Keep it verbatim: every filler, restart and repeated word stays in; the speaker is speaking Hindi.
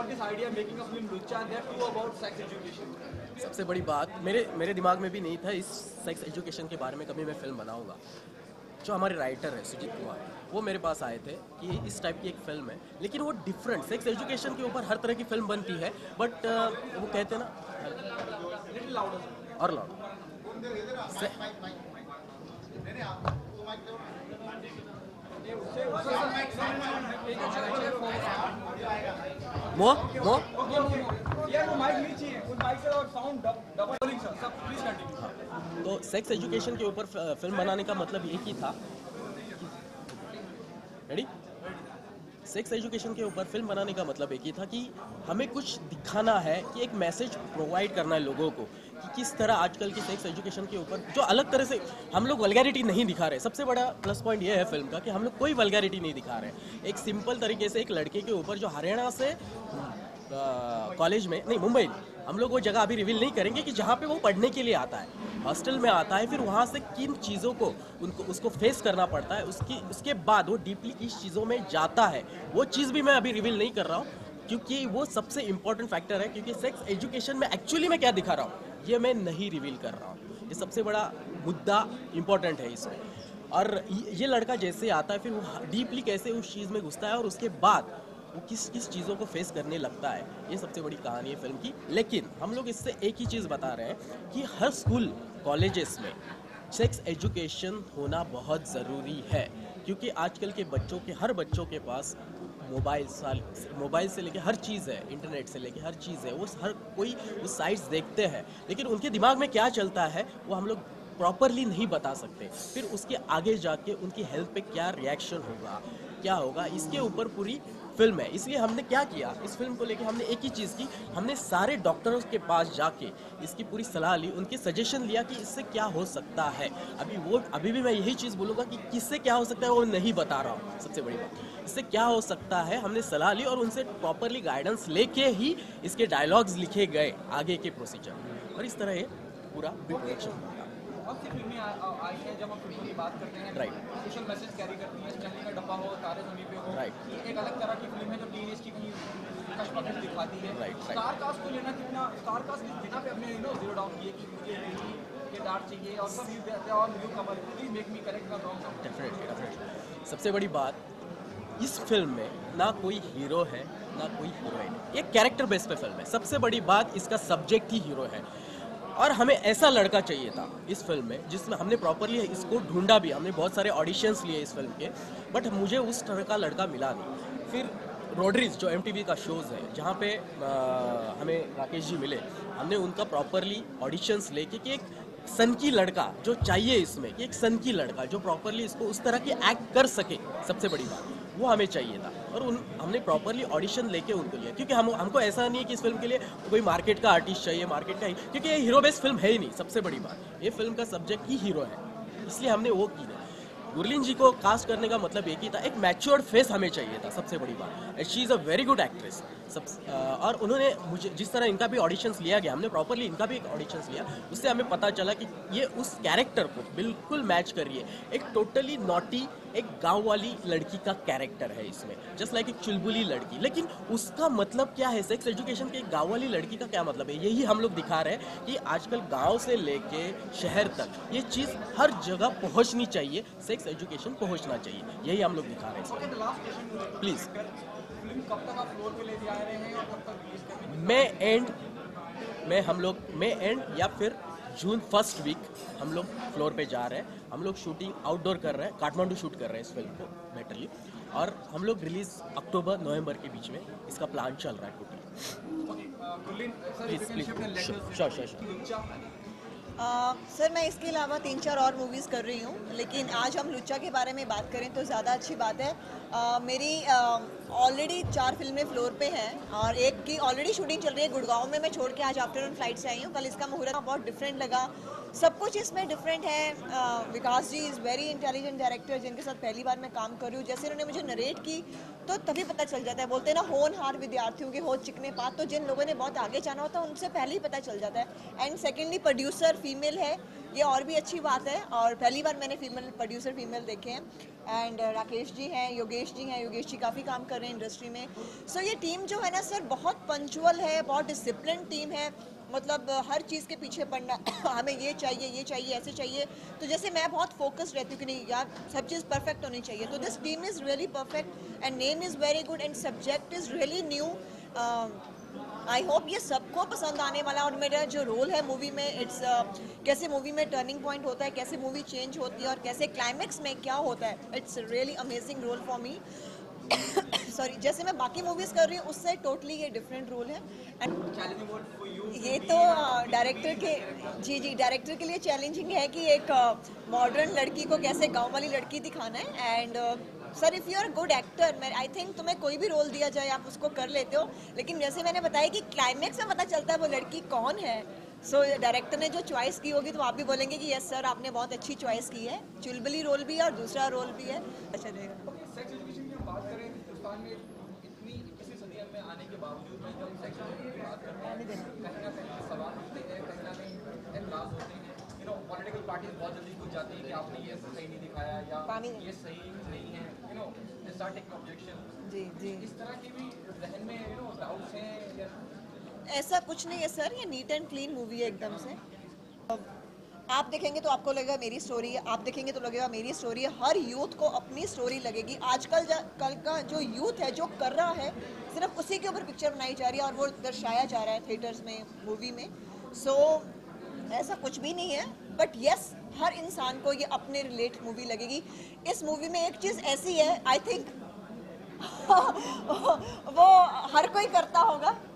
got this idea making a film Lucha and there too about sex education? सबसे बड़ी बात मेरे मेरे दिमाग में भी नहीं था इस सेक्स एजुकेशन के बारे में कभी मैं फिल्म बनाऊंगा। जो हमारे राइटर है सुजीत कुमार, वो मेरे पास आए थे कि इस टाइप की एक फिल्म है, लेकिन वो डिफरेंट सेक्स एजुकेशन के ऊपर हर तरह की फिल्म बनती है, बट वो कहते हैं ना और लाउड मो मो तो सेक्स एजुकेशन के ऊपर फिल्म बनाने का मतलब एक ही था। रेडी? सेक्स एजुकेशन के ऊपर फिल्म बनाने का मतलब एक ही था कि हमें कुछ दिखाना है, कि एक मैसेज प्रोवाइड करना है लोगों को कि किस तरह आजकल की सेक्स एजुकेशन के ऊपर जो अलग तरह से हम लोग वल्गैरिटी नहीं दिखा रहे। सबसे बड़ा प्लस पॉइंट ये है फिल्म का कि हम लोग कोई वल्गैरिटी नहीं दिखा रहे। एक सिंपल तरीके से एक लड़के के ऊपर जो हरियाणा से कॉलेज में नहीं मुंबई हम लोग वो जगह अभी रिवील नहीं करेंगे कि जहाँ पे वो पढ़ने के लिए आता है, हॉस्टल में आता है, फिर वहाँ से किन चीज़ों को उनको उसको फेस करना पड़ता है, उसकी उसके बाद वो डीपली किस चीज़ों में जाता है, वो चीज़ भी मैं अभी रिवील नहीं कर रहा हूँ क्योंकि वो सबसे इंपॉर्टेंट फैक्टर है। क्योंकि सेक्स एजुकेशन में एक्चुअली मैं क्या दिखा रहा हूँ ये मैं नहीं रिवील कर रहा हूँ। ये सबसे बड़ा मुद्दा इंपॉर्टेंट है इसमें। और ये लड़का जैसे आता है फिर वो डीपली कैसे उस चीज़ में घुसता है और उसके बाद वो किस किस चीज़ों को फेस करने लगता है, ये सबसे बड़ी कहानी है फिल्म की। लेकिन हम लोग इससे एक ही चीज़ बता रहे हैं कि हर स्कूल कॉलेजेस में सेक्स एजुकेशन होना बहुत ज़रूरी है, क्योंकि आजकल के बच्चों के हर बच्चों के पास मोबाइल साल मोबाइल से लेके हर चीज़ है, इंटरनेट से लेके हर चीज़ है, वो हर कोई उस साइट्स देखते हैं, लेकिन उनके दिमाग में क्या चलता है वो हम लोग प्रॉपरली नहीं बता सकते। फिर उसके आगे जाके उनकी हेल्थ पे क्या रिएक्शन होगा, क्या होगा, इसके ऊपर पूरी फिल्म है। इसलिए हमने क्या किया, इस फिल्म को लेके हमने एक ही चीज़ की, हमने सारे डॉक्टरों के पास जाके इसकी पूरी सलाह ली, उनके सजेशन लिया कि इससे क्या हो सकता है। अभी वो अभी भी मैं यही चीज़ बोलूँगा कि किससे क्या हो सकता है वो नहीं बता रहा हूँ। सबसे बड़ी बात इससे क्या हो सकता है, हमने सलाह ली और उनसे प्रॉपरली गाइडेंस लेके ही इसके डायलॉग्स लिखे गए आगे के प्रोसीजर, और इस तरह ये पूरा प्रोडक्शन होगा। बहुत सी फिल्में आई हैं जब हम फिल्मों की बात करते हैं, राइट, सोशल मैसेज कैरी करती हैं, चलने का डब्बा हो, तारे ज़मीं पे हो, राइट, एक अलग तरह की फिल्म है जो टीनेज की कहीं कश्मकश दिखाती है। राइट, स्टार कास्ट को लेना कितना, स्टार कास्ट इस बिना पे अपने नो जीरो डाउन किए कि मुझे यही किरदार चाहिए और सब यू और new comer, please make me correct for wrong. Definitely definitely सबसे बड़ी बात इस फिल्म में ना कोई हीरो है ना कोई हीरोइन, ये कैरेक्टर बेस पे फिल्म है। सबसे बड़ी बात इसका सब्जेक्ट ही हीरो है, और हमें ऐसा लड़का चाहिए था इस फिल्म में जिसमें हमने प्रॉपरली इसको ढूंढा भी, हमने बहुत सारे ऑडिशंस लिए इस फिल्म के, बट मुझे उस तरह का लड़का मिला नहीं। फिर रोड्रीज जो एमटीवी का शोज़ है जहाँ पे आ, हमें राकेश जी मिले, हमने उनका प्रॉपरली ऑडिशंस लेके कि एक सन की लड़का जो चाहिए इसमें, कि एक सन की लड़का जो प्रॉपरली इसको उस तरह की एक्ट कर सके, सबसे बड़ी बात वो हमें चाहिए था। और उन हमने प्रॉपरली ऑडिशन लेके उनको लिया, क्योंकि हम हमको ऐसा नहीं है कि इस फिल्म के लिए कोई मार्केट का आर्टिस्ट चाहिए, मार्केट का ही, क्योंकि ये हीरो बेस्ड फिल्म है ही नहीं। सबसे बड़ी बात ये फिल्म का सब्जेक्ट ही हीरो है, इसलिए हमने वो की है। गुरलीन जी को कास्ट करने का मतलब एक ही था, एक मैच्योर्ड फेस हमें चाहिए था। सबसे बड़ी बात she is a very good actress सब, और उन्होंने मुझे जिस तरह इनका भी ऑडिशंस लिया गया, हमने प्रॉपरली इनका भी एक ऑडिशंस लिया, उससे हमें पता चला कि ये उस कैरेक्टर को बिल्कुल मैच कर रही है। एक टोटली नॉटी एक गांव वाली लड़की का कैरेक्टर है इसमें, जस्ट लाइक एक चुलबुली लड़की, लेकिन उसका मतलब क्या है, सेक्स एजुकेशन के एक गांव वाली लड़की का क्या मतलब है, यही हम लोग दिखा रहे हैं कि आजकल गांव से लेके शहर तक ये चीज़ हर जगह पहुंचनी चाहिए, सेक्स एजुकेशन पहुंचना चाहिए, यही हम लोग दिखा रहे हैं। प्लीज़ मैं एंड में हम लोग मैं एंड या फिर जून फर्स्ट वीक हम लोग फ्लोर पे जा रहे हैं। हम लोग शूटिंग आउटडोर कर रहे हैं, काठमांडू शूट कर रहे हैं इस फिल्म को बेटरली, और हम लोग रिलीज अक्टूबर नवंबर के बीच में इसका प्लान चल रहा है totally. Please please sure sure sure sir, मैं इसके अलावा तीन चार और मूवीज़ कर रही हूँ, लेकिन आज हम लुच्चा के बारे में बात करें तो ज़्यादा अच्छी बात है। uh, मेरी ऑलरेडी uh, चार फिल्में फ्लोर पे हैं और एक की ऑलरेडी शूटिंग चल रही है गुड़गांव में। मैं छोड़ के आज आफ्टरनून फ्लाइट से आई हूँ। कल इसका मुहूर्त बहुत डिफरेंट लगा, सब कुछ इसमें डिफरेंट है। uh, Vikas ji is very intelligent director जिनके साथ पहली बार मैं काम कर रही हूँ। जैसे उन्होंने मुझे नरेट की तो तभी पता चल जाता है, बोलते हैं ना होनहार विद्यार्थियों के हो चिकने पात, तो जिन लोगों ने बहुत आगे जाना होता है उनसे पहले ही पता चल जाता है। एंड सेकेंडली प्रोड्यूसर फीमेल है, ये और भी अच्छी बात है। और पहली बार मैंने फीमेल प्रोड्यूसर फीमेल देखे हैं। एंड राकेश जी हैं, योगेश जी हैं, योगेश जी काफ़ी काम कर रहे हैं इंडस्ट्री में। सो so, ये टीम जो है ना सर बहुत पंचुअल है, बहुत डिसिप्लिन टीम है। मतलब हर चीज़ के पीछे पड़ना हमें ये चाहिए, ये चाहिए, ऐसे चाहिए। तो जैसे मैं बहुत फोकस्ड रहती हूँ कि नहीं यार सब चीज़ परफेक्ट होनी चाहिए। तो this team is really perfect and name is very good and subject is really new. I hope ये सबको पसंद आने वाला। और मेरा जो रोल है मूवी में, इट्स uh, कैसे मूवी में टर्निंग पॉइंट होता है, कैसे मूवी चेंज होती है और कैसे क्लाइमेक्स में क्या होता है। It's really amazing role for me. Sorry, जैसे मैं बाकी मूवीज़ कर रही हूँ उससे टोटली ये डिफरेंट रोल है। एंड ये तो डायरेक्टर के जी जी डायरेक्टर के लिए चैलेंजिंग है कि एक मॉडर्न uh, लड़की को कैसे गांव वाली लड़की दिखाना है। And sir if you are good actor, मैं आई थिंक तुम्हें कोई भी रोल दिया जाए आप उसको कर लेते हो। लेकिन जैसे मैंने बताया कि क्लाइमेक्स में पता चलता है वो लड़की कौन है। सो so, डायरेक्टर ने जो चॉइस की होगी तो आप भी बोलेंगे कि यस सर आपने बहुत अच्छी चॉइस की है। चुलबुली रोल भी है और दूसरा रोल भी है। अच्छा रहेगा। सेक्स एजुकेशन की हम बात करें हिंदुस्तान में इतनी इक्कीसवीं सदी में आने के बावजूद भी जब सेक्स एजुकेशन की बात करते हैं कहीं ना कहीं सवाल उठते हैं, कहीं ना कहीं एतराज़ होते हैं। यू नो पॉलिटिकल पार्टीज बहुत जल्दी घुस जाती हैं कि आपने ये सही नहीं दिखाया या ये सही नहीं है। You know they start taking objection. जी जी इस तरह की भी जहन में यू नो डाउट्स हैं या ऐसा कुछ नहीं है सर, ये नीट एंड क्लीन मूवी है एकदम से। आप देखेंगे तो आपको लगेगा मेरी स्टोरी है, आप देखेंगे तो लगेगा मेरी स्टोरी है। हर यूथ को अपनी स्टोरी लगेगी। आजकल कल का जो यूथ है जो कर रहा है सिर्फ उसी के ऊपर पिक्चर बनाई जा रही है और वो दर्शाया जा रहा है थिएटर्स में, मूवी में। सो so, ऐसा कुछ भी नहीं है। बट यस हर इंसान को ये अपने रिलेट मूवी लगेगी। इस मूवी में एक चीज़ ऐसी है आई थिंक वो हर कोई करता होगा